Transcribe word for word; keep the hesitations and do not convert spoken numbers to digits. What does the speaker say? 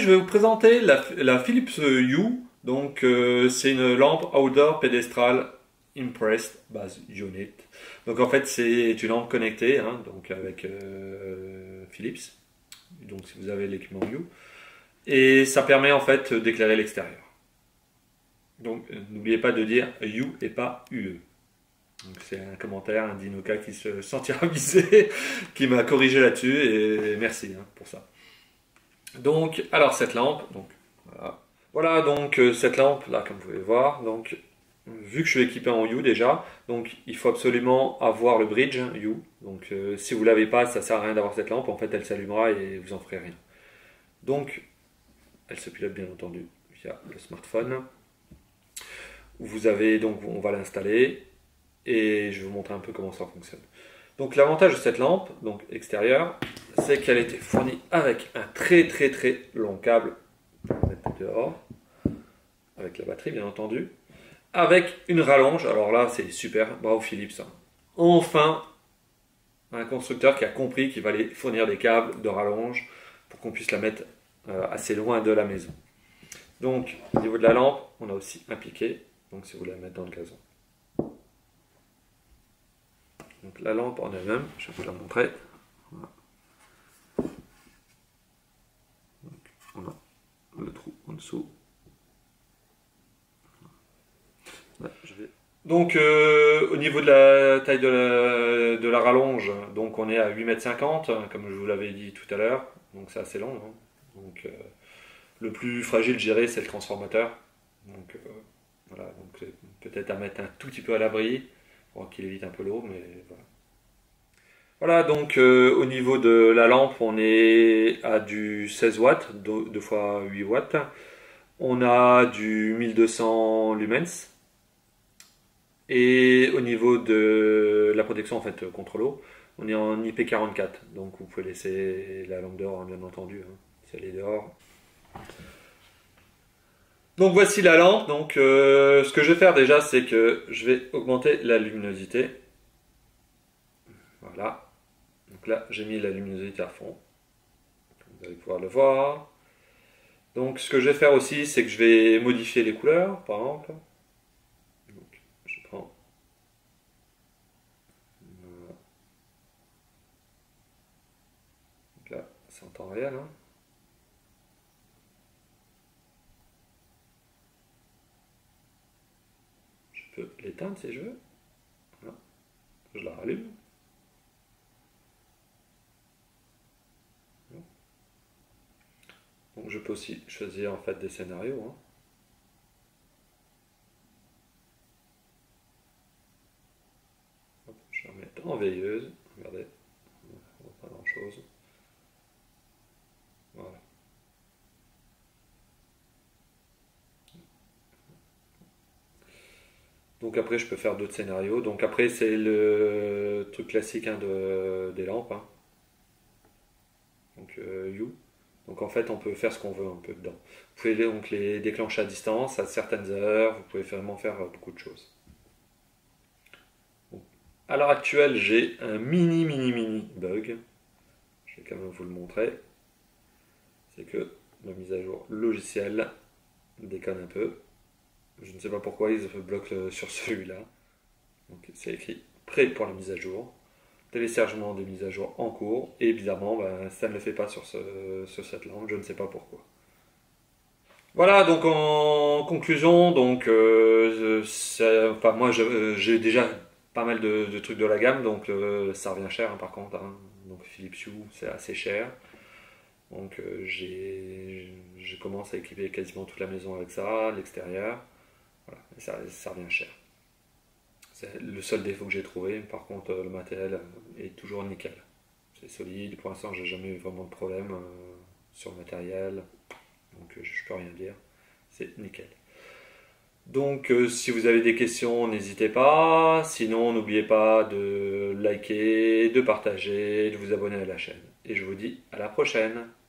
je vais vous présenter la, la Philips Hue. Donc, euh, c'est une lampe Outdoor Pedestral Impressed Base Unit. Donc, en fait, c'est une lampe connectée, hein, donc avec euh, Philips. Donc, si vous avez l'équipement Hue. Et ça permet en fait d'éclairer l'extérieur. Donc, euh, n'oubliez pas de dire Hue et pas U E. Donc, c'est un commentaire, un Dinoka qui se sentira visé, qui m'a corrigé là-dessus, et merci hein, pour ça. Donc, alors cette lampe, donc voilà, voilà donc euh, cette lampe là, comme vous pouvez voir. Donc, vu que je suis équipé en Hue déjà, donc il faut absolument avoir le bridge Hue. Donc, euh, si vous l'avez pas, ça sert à rien d'avoir cette lampe. En fait, elle s'allumera et vous en ferez rien. Donc, elle se pilote bien entendu via le smartphone. Vous avez donc, on va l'installer et je vais vous montrer un peu comment ça fonctionne. Donc l'avantage de cette lampe, donc extérieure, c'est qu'elle était fournie avec un très très très long câble pour la mettre dehors, avec la batterie bien entendu, avec une rallonge. Alors là c'est super, bravo Philips. Enfin, un constructeur qui a compris qu'il fallait fournir des câbles de rallonge pour qu'on puisse la mettre euh, assez loin de la maison. Donc au niveau de la lampe, on a aussi un piquet, donc si vous voulez la mettre dans le gazon. Donc la lampe en elle-même, je vais vous la montrer. Voilà. Donc, on a le trou en dessous. Là, je vais... Donc euh, au niveau de la taille de la, de la rallonge, donc on est à huit mètres cinquante, comme je vous l'avais dit tout à l'heure. Donc c'est assez long. Hein. Donc euh, le plus fragile, je dirais, c'est le transformateur. Donc euh, voilà, donc peut-être à mettre un tout petit peu à l'abri pour qu'il évite un peu l'eau, mais voilà. Voilà, donc euh, au niveau de la lampe, on est à du seize watts, deux fois huit watts. On a du mille deux cents lumens. Et au niveau de la protection en fait contre l'eau, on est en I P quarante-quatre. Donc vous pouvez laisser la lampe dehors, bien entendu, hein, si elle est dehors. Donc voici la lampe. Donc euh, ce que je vais faire déjà, c'est que je vais augmenter la luminosité. Voilà. Donc là, j'ai mis la luminosité à fond. Vous allez pouvoir le voir. Donc ce que je vais faire aussi, c'est que je vais modifier les couleurs, par exemple. Donc, je prends... Voilà. Donc là, c'est en temps réel. Hein. Je peux l'éteindre si je veux. Voilà. Je la rallume. Donc je peux aussi choisir en fait des scénarios. Hein. Hop, je vais remettre en veilleuse. Regardez, on voit pas grand chose. Voilà. Donc après je peux faire d'autres scénarios. Donc après c'est le truc classique hein, de, des lampes. Hein. Donc euh, Hue. Donc en fait, on peut faire ce qu'on veut un peu dedans. Vous pouvez donc les déclencher à distance, à certaines heures, vous pouvez vraiment faire beaucoup de choses. Bon. À l'heure actuelle, j'ai un mini mini mini bug. Je vais quand même vous le montrer. C'est que la mise à jour logicielle déconne un peu. Je ne sais pas pourquoi ils se bloquent sur celui-là. Donc c'est écrit prêt pour la mise à jour. Téléchargement des mises à jour en cours, et évidemment ben, ça ne le fait pas sur, ce, sur cette lampe, je ne sais pas pourquoi. Voilà, donc en conclusion, donc euh, enfin, moi j'ai déjà pas mal de, de trucs de la gamme, donc euh, ça revient cher hein, par contre, hein. Donc Philips Hue c'est assez cher, donc euh, j'ai je commence à équiper quasiment toute la maison avec ça, l'extérieur, voilà, et ça, ça revient cher. C'est le seul défaut que j'ai trouvé. Par contre, le matériel est toujours nickel. C'est solide. Pour l'instant, j'ai jamais eu vraiment de problème euh, sur le matériel. Donc, euh, je peux rien dire. C'est nickel. Donc, euh, si vous avez des questions, n'hésitez pas. Sinon, n'oubliez pas de liker, de partager, de vous abonner à la chaîne. Et je vous dis à la prochaine.